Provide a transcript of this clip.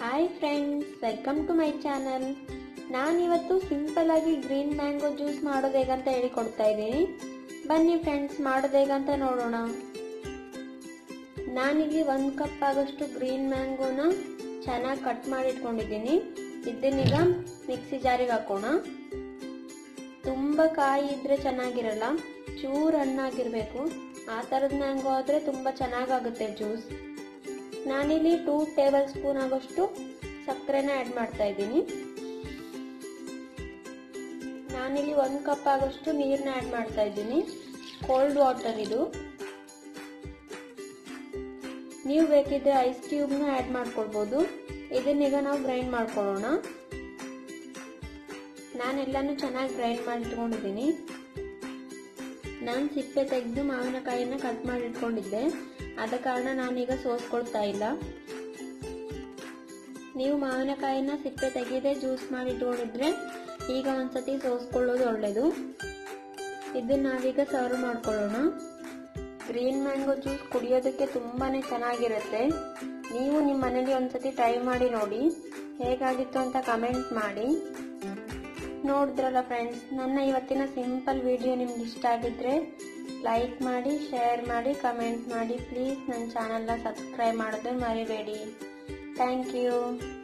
Hi friends, welcome to my channel. ನಾನಿವತ್ತು simple ಆಗಿ green mango juice ಮಾಡೋದು ಹೇಗಂತ ಹೇಳಿಕೊಡ್ತಾ ಇದ್ದೀನಿ. ಬನ್ನಿ ಫ್ರೆಂಡ್ಸ್, ಮಾಡೋದು ಹೇಗಂತ ನೋಡೋಣ. ನಾನಿಲ್ಲಿ 1 ಕಪ್ ಆಗೋಷ್ಟು ಗ್ರೀನ್ ಮ್ಯಾಂಗೋನ ಚೆನ್ನಾಗಿ ಕಟ್ ಮಾಡಿ ಇಟ್ಕೊಂಡಿದ್ದೀನಿ. ಇದನ್ನೀಗ ಮಿಕ್ಸಿ ಜಾರಿಗೆ ಹಾಕೋಣ. ತುಂಬ ಕಾಯಿ ಇದ್ರೆ ಚೆನ್ನಾಗಿರಲ್ಲ, ಚೂರು ಹಣ್ಣಾಗಿರ್ಬೇಕು. ಆ ಥರದ ಮ್ಯಾಂಗೋ ಆದರೆ ತುಂಬ ಚೆನ್ನಾಗಾಗುತ್ತೆ ಜ್ಯೂಸ್. ನಾನಿಲ್ಲಿ 2 ಟೇಬಲ್ ಸ್ಪೂನ್ ಆಗೋಷ್ಟು ಸಕ್ಕರೆನ ಆ್ಯಡ್ ಮಾಡ್ತಾ ಇದ್ದೀನಿ. ನಾನಿಲ್ಲಿ 1 ಕಪ್ ಆಗೋಷ್ಟು ನೀರನ್ನ ಆ್ಯಡ್ ಮಾಡ್ತಾ ಇದ್ದೀನಿ. ಕೋಲ್ಡ್ ವಾಟರ್ ಇದು. ನೀವು ಬೇಕಿದ್ರೆ ಐಸ್ ಕ್ಯೂಬ್ನ ಆ್ಯಡ್ ಮಾಡ್ಕೊಳ್ಬೋದು. ಇದನ್ನೀಗ ನಾವು ಗ್ರೈಂಡ್ ಮಾಡ್ಕೊಳ್ಳೋಣ. ನಾನೆಲ್ಲನೂ ಚೆನ್ನಾಗಿ ಗ್ರೈಂಡ್ ಮಾಡಿ ಇಟ್ಕೊಂಡಿದ್ದೀನಿ. ನಾನು ಸಿಪ್ಪೆ ತೆಗೆದು ಮಾವಿನಕಾಯಿನ ಕಟ್ ಮಾಡಿ ಇಟ್ಕೊಂಡಿದ್ದೆ. ಆದ ಕಾರಣ ನಾನೀಗ ಸೋಸ್ಕೊಳ್ತಾ ಇಲ್ಲ. ನೀವು ಮಾವಿನಕಾಯಿನ ಸಿಪ್ಪೆ ತೆಗೆದೇ ಜ್ಯೂಸ್ ಮಾಡಿ ಇಟ್ಕೊಂಡಿದ್ರೆ ಈಗ ಒಂದ್ಸತಿ ಸೋಸ್ಕೊಳ್ಳೋದು ಒಳ್ಳೆಯದು. ಇದನ್ನ ನಾವೀಗ ಸರ್ವ್ ಮಾಡ್ಕೊಳ್ಳೋಣ. ಗ್ರೀನ್ ಮ್ಯಾಂಗೋ ಜ್ಯೂಸ್ ಕುಡಿಯೋದಕ್ಕೆ ತುಂಬಾನೇ ಚೆನ್ನಾಗಿರುತ್ತೆ. ನೀವು ನಿಮ್ಮ ಮನೇಲಿ ಒಂದ್ಸತಿ ಟ್ರೈ ಮಾಡಿ ನೋಡಿ. ಹೇಗಾಗಿತ್ತು ಅಂತ ಕಮೆಂಟ್ ಮಾಡಿ. ನೋಡಿದ್ರಲ್ಲ ಫ್ರೆಂಡ್ಸ್, ನನ್ನ ಇವತ್ತಿನ ಸಿಂಪಲ್ ವಿಡಿಯೋ ನಿಮ್ಗೆ ಇಷ್ಟ ಆಗಿದ್ರೆ ಲೈಕ್ ಮಾಡಿ, ಶೇರ್ ಮಾಡಿ, ಕಮೆಂಟ್ ಮಾಡಿ. ಪ್ಲೀಸ್ ನನ್ನ ಚಾನಲ್ನ ಸಬ್ಸ್ಕ್ರೈಬ್ ಮಾಡೋದನ್ನ ಮರಿಬೇಡಿ. Thank you.